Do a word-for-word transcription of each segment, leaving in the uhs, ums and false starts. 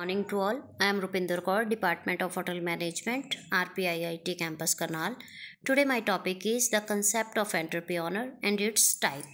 Morning to all. I am Rupinder Kaur, Department of Hotel Management, R P I I T Campus Karnal. Today my topic is the concept of entrepreneur and its type.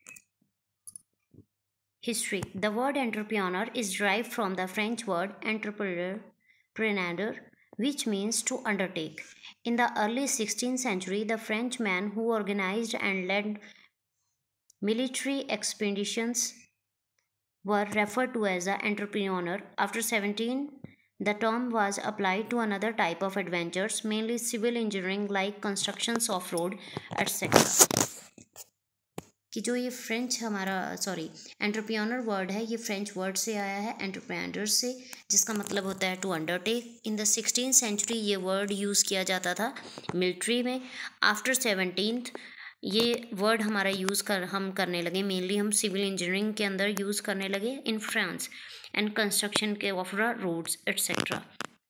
History. The word entrepreneur is derived from the French word entrepreneur, which means to undertake. In the early sixteenth century, the Frenchman who organized and led military expeditions were referred to as an entrepreneur. After seventeen, the term was applied to another type of adventures, mainly civil engineering like constructions of road, et cetera. कि जो ये French हमारा sorry entrepreneur word है, ये French word से आया है, entrepreneur से, जिसका मतलब होता है to undertake. In the sixteen century ये वर्ड यूज़ किया जाता था मिलिट्री में. आफ्टर सेवनटीन्थ ये वर्ड हमारा यूज़ कर हम करने लगे, मेनली हम सिविल इंजीनियरिंग के अंदर यूज़ करने लगे इन फ्रांस एंड कंस्ट्रक्शन के of roads etcetera.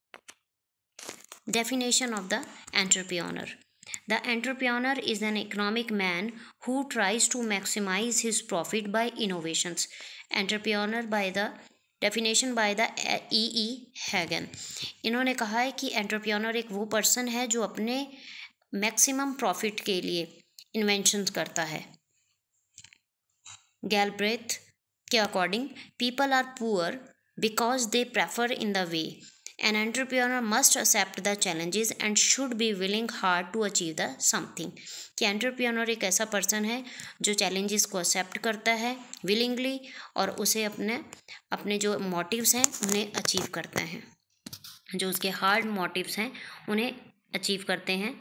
Definition of the entrepreneur. The entrepreneur is an economic man who tries to maximize his profit by innovations. Entrepreneur by the definition by the E E Hagen. इन्होंने कहा है कि entrepreneur एक वो person है जो अपने maximum profit के लिए इन्वेंशंस करता है. गैलब्रेथ के according people are poor because they prefer in the way. An entrepreneur must accept the challenges and should be willing hard to achieve the something. कि entrepreneur एक ऐसा पर्सन है जो challenges को accept करता है willingly और उसे अपने अपने जो motives हैं उन्हें achieve करता है, जो उसके hard motives हैं उन्हें achieve करते हैं.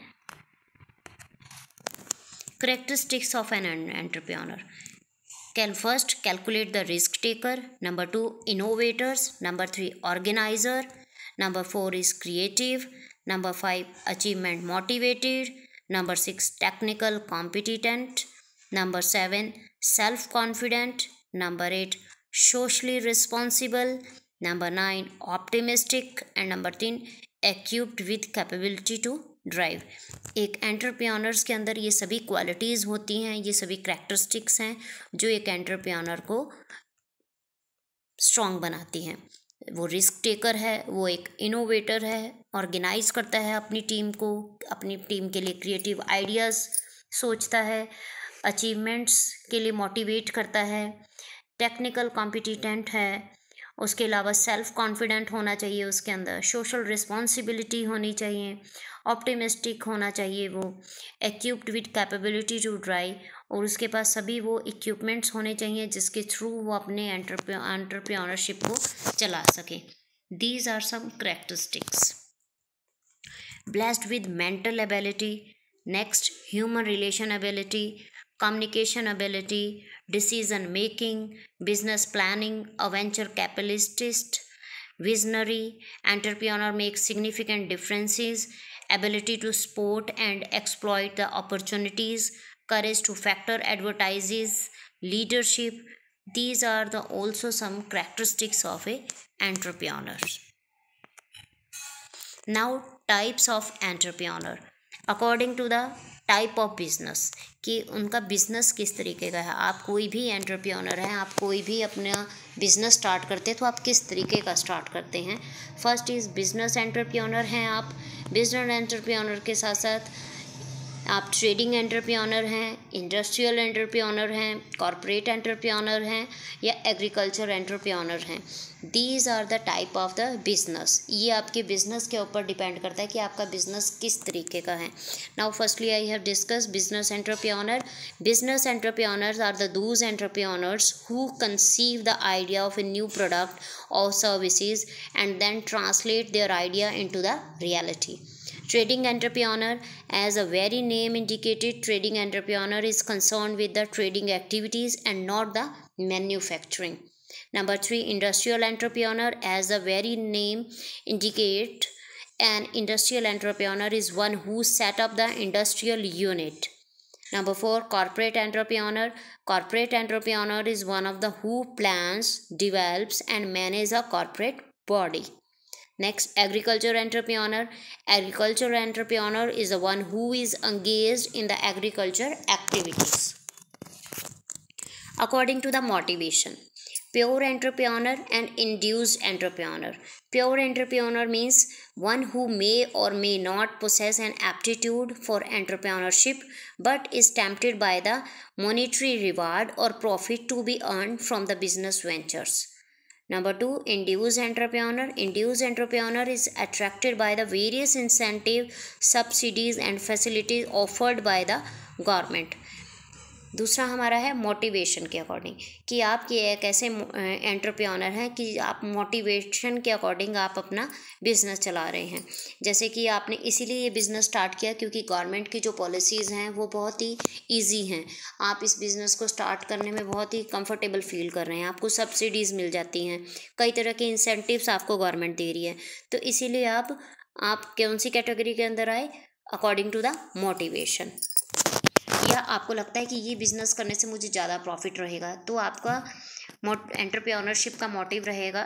Characteristics of an entrepreneur. Can first calculate the risk taker. Number two, innovators. Number three, organizer. Number four is creative. Number five, achievement motivated. Number six, technical competent. Number seven, self-confident. Number eight, socially responsible. Number nine, optimistic. And number ten, equipped with capability to drive. एक entrepreneurs के अंदर ये सभी qualities होती हैं, ये सभी characteristics हैं जो एक एंटरप्रेन्योर को स्ट्रॉन्ग बनाती हैं. वो रिस्क टेकर है, वो एक इनोवेटर है, ऑर्गेनाइज करता है अपनी टीम को, अपनी टीम के लिए क्रिएटिव आइडियाज़ सोचता है, अचीवमेंट्स के लिए मोटिवेट करता है, टेक्निकल कॉम्पिटिटेंट है, उसके अलावा सेल्फ कॉन्फिडेंट होना चाहिए उसके अंदर, सोशल रिस्पॉन्सिबिलिटी होनी चाहिए, ऑप्टिमिस्टिक होना चाहिए, वो equipped with capability to drive, और उसके पास सभी वो इक्विपमेंट्स होने चाहिए जिसके थ्रू वो अपने एंटरप्रेन्योरशिप को चला सके. These are some characteristics. Blessed with mental ability. Next, human relation ability, communication ability, decision making, business planning, a venture capitalist, visionary. Entrepreneur makes significant differences, ability to spot and exploit the opportunities, courage to factor advertises, leadership. These are the also some characteristics of a entrepreneur. Now, types of entrepreneur according to the type of business, कि उनका business किस तरीके का है. आप कोई भी entrepreneur हैं, आप कोई भी अपना बिजनेस स्टार्ट करते हैं तो आप किस तरीके का स्टार्ट करते हैं. फर्स्ट इज़ बिजनेस एंटरप्रेन्योर हैं आप. बिजनेस एंटरप्रेन्योर के साथ साथ आप ट्रेडिंग एंटरप्रेन्योर हैं, इंडस्ट्रियल एंटरप्रेन्योर हैं, कॉर्पोरेट एंटरप्रेन्योर हैं या एग्रीकल्चर एंटरप्रेन्योर हैं. These are the type of the business. ये आपके बिजनेस के ऊपर डिपेंड करता है कि आपका बिजनेस किस तरीके का है. Now firstly I have discuss business entrepreneur. Business entrepreneurs are the those entrepreneurs who conceive the idea of a new product और services and then translate their idea into the reality. Trading entrepreneur, as a very name indicated, trading entrepreneur is concerned with the trading activities and not the manufacturing. Number three, industrial entrepreneur, as the very name indicate, an industrial entrepreneur is one who set up the industrial unit. Number four, corporate entrepreneur. Corporate entrepreneur is one of the who plans, develops and manage a corporate body. Next, agriculture entrepreneur. Agriculture entrepreneur is the one who is engaged in the agriculture activities. According to the motivation, Pure entrepreneur and induced entrepreneur. Pure entrepreneur means one who may or may not possess an aptitude for entrepreneurship but is tempted by the monetary reward or profit to be earned from the business ventures. Number two, induced entrepreneur. Induced entrepreneur is attracted by the various incentive, subsidies and facilities offered by the government. दूसरा हमारा है motivation के according, कि आप ये एक ऐसे entrepreneur हैं कि आप मोटिवेशन के अकॉर्डिंग आप अपना बिज़नेस चला रहे हैं। जैसे कि आपने इसीलिए ये बिज़नेस स्टार्ट किया क्योंकि गवर्नमेंट की जो पॉलिसीज़ हैं वो बहुत ही इजी हैं। आप इस बिज़नेस को स्टार्ट करने में बहुत ही कंफर्टेबल फील कर रहे हैं, आपको सब्सिडीज़ मिल जाती हैं, कई तरह के इंसेंटिव्स आपको गवर्नमेंट दे रही है। तो इसीलिए आप आप कौन सी कैटेगरी के अंदर आए? According to the motivation. या आपको लगता है कि ये बिज़नेस करने से मुझे ज़्यादा प्रॉफिट रहेगा, तो आपका मोट एंटरप्रेन्योरशिप का मोटिव रहेगा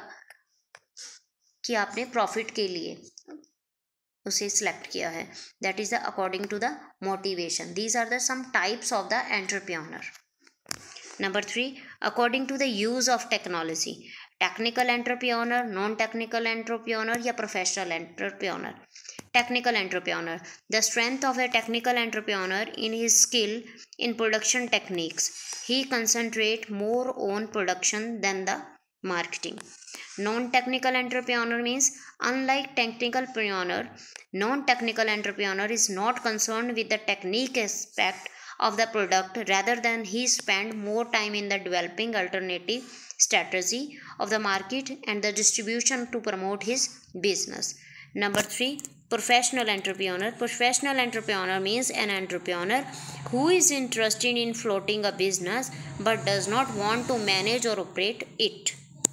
कि आपने प्रॉफिट के लिए उसे सिलेक्ट किया है। That is the according to the motivation. These are the some types of the entrepreneur. Number three, according to the use of technology. Technical entrepreneur, non technical entrepreneur या professional entrepreneur. Technical entrepreneur. The strength of a technical entrepreneur in his skill in production techniques. He concentrate more on production than the marketing. Non-technical entrepreneur means unlike technical entrepreneur, non-technical entrepreneur is not concerned with the technique aspect of the product. Rather than he spend more time in the developing alternative strategy of the market and the distribution to promote his business. Number three, professional entrepreneur. Professional entrepreneur means an entrepreneur who is interested in floating a business but does not want to manage or operate it.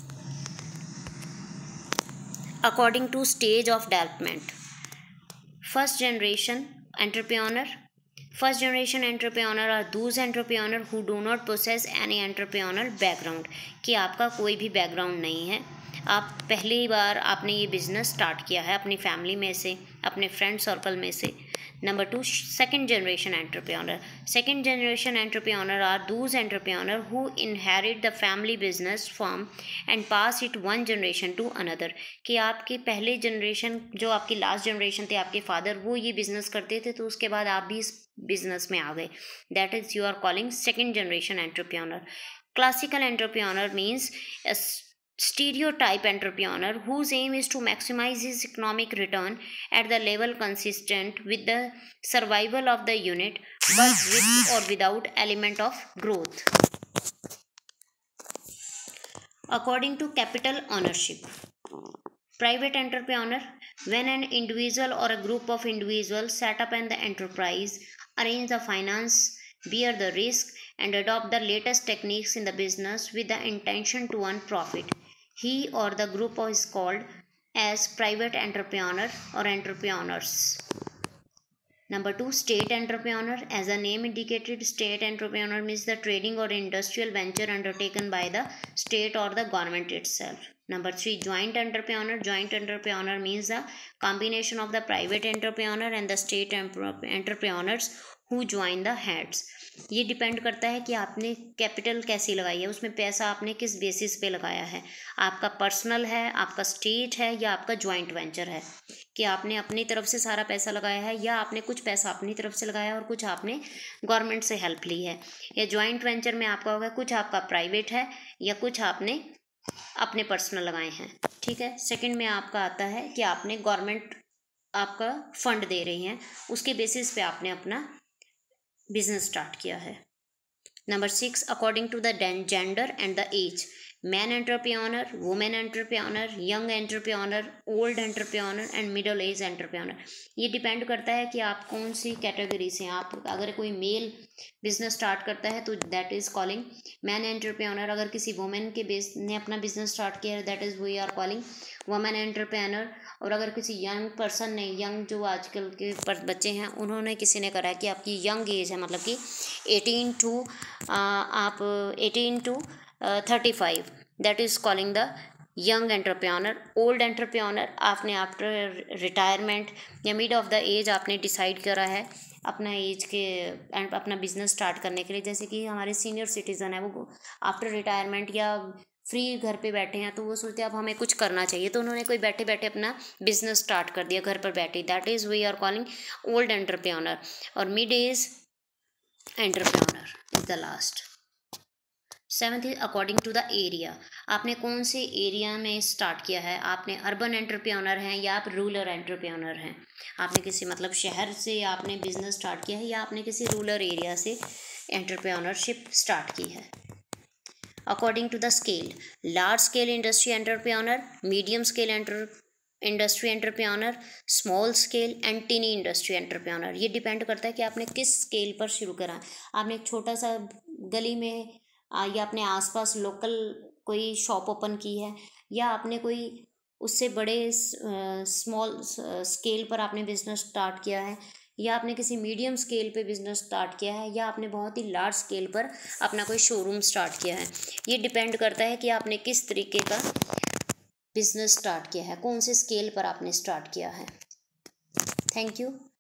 According to stage of development. First generation entrepreneur. First generation entrepreneur are those entrepreneur who do not possess any entrepreneurial background, कि आपका कोई भी background नहीं है, आप पहली बार आपने ये बिज़नेस स्टार्ट किया है अपनी फैमिली में से, अपने फ्रेंड सर्कल में से। Number two, second generation entrepreneur. Second generation entrepreneur are those entrepreneur who inherit the family business firm and pass it one generation to another, कि आपकी पहले जनरेशन जो आपकी लास्ट जनरेशन थे, आपके फादर वो ये बिज़नेस करते थे, तो उसके बाद आप भी इस बिज़नेस में आ गए। That is you are calling second generation entrepreneur. Classical entrepreneur means stereotype entrepreneur whose aim is to maximize his economic return at the level consistent with the survival of the unit but with or without element of growth. According to capital ownership. Private entrepreneur, when an individual or a group of individuals set up an enterprise, arrange the finance, bear the risk and adopt the latest techniques in the business with the intention to earn profit. He or the group is called as private entrepreneur or entrepreneurs. Number two, state entrepreneur. As the name indicated, state entrepreneur means the trading or industrial venture undertaken by the state or the government itself. Number three, joint entrepreneur. Joint entrepreneur means the combination of the private entrepreneur and the state entrepreneurs who join the heads. ये depend करता है कि आपने capital कैसी लगाई है, उसमें पैसा आपने किस बेसिस पे लगाया है, आपका पर्सनल है, आपका स्टेट है या आपका जॉइंट वेंचर है, कि आपने अपनी तरफ से सारा पैसा लगाया है या आपने कुछ पैसा अपनी तरफ से लगाया और कुछ आपने गवर्नमेंट से हेल्प ली है। या जॉइंट वेंचर में आपका होगा कुछ आपका प्राइवेट है या कुछ आपने अपने पर्सनल लगाए हैं। ठीक है। सेकंड में आपका आता है कि आपने गवर्नमेंट आपका फंड दे रही हैं, उसके बेसिस पे आपने अपना बिजनेस स्टार्ट किया है। Number six, according to the gender and the age. Man entrepreneur, women entrepreneur, young entrepreneur, old entrepreneur and middle age entrepreneur. ये डिपेंड करता है कि आप कौन सी कैटेगरी से हैं। आप अगर कोई मेल बिजनेस स्टार्ट करता है तो that is calling man entrepreneur. अगर किसी वुमेन के बेस ने अपना बिजनेस स्टार्ट किया है that is we are calling women entrepreneur. और अगर किसी यंग पर्सन ने, यंग जो आजकल के बच्चे हैं, उन्होंने किसी ने करा है कि आपकी यंग एज है, मतलब कि एटीन टू आप eighteen to thirty five, that is calling the young entrepreneur. Old entrepreneur, आपने आफ्टर रिटायरमेंट या मिड ऑफ द एज आपने डिसाइड करा है अपना एज के अपना बिजनेस स्टार्ट करने के लिए. जैसे कि हमारे सीनियर सिटीज़न है वो आफ्टर रिटायरमेंट या फ्री घर पे बैठे हैं तो वो सोचते हैं अब हमें कुछ करना चाहिए, तो उन्होंने कोई बैठे बैठे अपना बिजनेस स्टार्ट कर दिया घर पर बैठे, that is we are calling old entrepreneur. और mid age entrepreneur is the last. Seventh is according to the area, आपने कौन से एरिया में स्टार्ट किया है, आपने अर्बन एंटरप्रेन्योर हैं या आप रूरल एंटरप्रेन्योर हैं, आपने किसी मतलब शहर से आपने बिजनेस स्टार्ट किया है या आपने किसी रूरल एरिया से एंटरप्रेन्योरशिप स्टार्ट की है। According to the scale, large scale industry entrepreneur, medium scale enter industry entrepreneur, small scale and tiny industry entrepreneur. ये डिपेंड करता है कि आपने किस स्केल पर शुरू करा, आपने एक छोटा सा गली में या अपने आसपास लोकल कोई शॉप ओपन की है, या आपने कोई उससे बड़े स्मॉल स्केल पर आपने बिजनेस स्टार्ट किया है, या आपने किसी मीडियम स्केल पे बिजनेस स्टार्ट किया है, या आपने बहुत ही लार्ज स्केल पर अपना कोई शोरूम स्टार्ट किया है। ये डिपेंड करता है कि आपने किस तरीके का बिजनेस स्टार्ट किया है, कौन से स्केल पर आपने स्टार्ट किया है। Thank you.